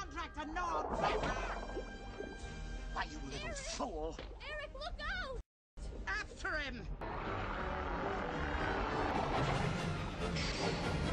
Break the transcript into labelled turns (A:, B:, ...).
A: contract to Nod! Why, you little fool!
B: Eric, look out!
A: After him!